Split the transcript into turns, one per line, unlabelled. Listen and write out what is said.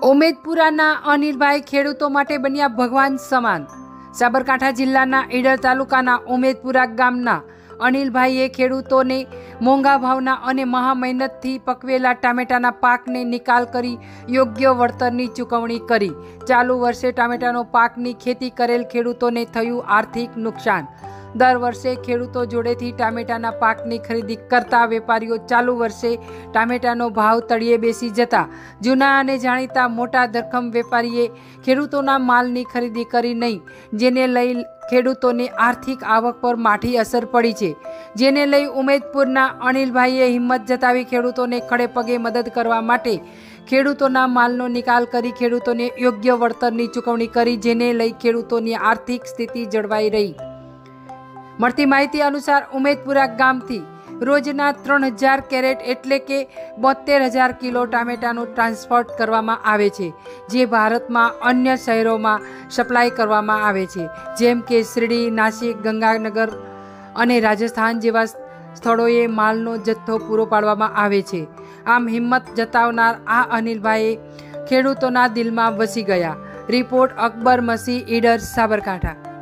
ઉમેદપુરાના અનિલભાઈ ખેડૂતો માટે બન્યા ભગવાન સમાન। સાબરકાંઠા જિલ્લાના ઈડર તાલુકાના ઉમેદપુરા ગામના અનિલભાઈએ ખેડૂતોને મોંઘા ભાવના અને મહા મહેનતથી પકવેલા ટામેટાના પાકને નિકાલ કરી યોગ્ય વળતરની ચૂકવણી કરી। ચાલુ વર્ષે ટામેટાનો પાકની ખેતી કરેલ ખેડૂતોને થયું આર્થિક નુકસાન। દર વર્ષે ખેડૂતો જોડેથી ટામેટાના પાકની ખરીદી કરતા વેપારીઓ ચાલુ વર્ષે ટામેટાનો ભાવ તળિયે બેસી જતા જૂના અને જાણીતા મોટા ધરખમ વેપારીએ ખેડૂતોના માલની ખરીદી કરી નહીં, જેને લઈ ખેડૂતોની આર્થિક આવક પર માઠી અસર પડી છે। જેને લઈ ઉમેદપુરના અનિલભાઈએ હિંમત જતાવી ખેડૂતોને ખડે પગે મદદ કરવા માટે ખેડૂતોના માલનો નિકાલ કરી ખેડૂતોને યોગ્ય વળતરની ચૂકવણી કરી, જેને લઈ ખેડૂતોની આર્થિક સ્થિતિ જળવાઈ રહી। મળતી માહિતી અનુસાર ઉમેદપુરા ગામથી રોજના 3000 કેરેટ એટલે કે 72,000 કિલો ટામેટાનું ટ્રાન્સપોર્ટ કરવામાં આવે છે, જે ભારતમાં અન્ય શહેરોમાં સપ્લાય કરવામાં આવે છે, જેમ કે શિરડી, નાસિક, ગંગાનગર અને રાજસ્થાન જેવા સ્થળોએ માલનો જથ્થો પૂરો પાડવામાં આવે છે। આમ હિંમત જતાવનાર આ અનિલભાઈ ખેડૂતોના દિલમાં વસી ગયા। રિપોર્ટ અકબર મસી, ઈડર, સાબરકાંઠા।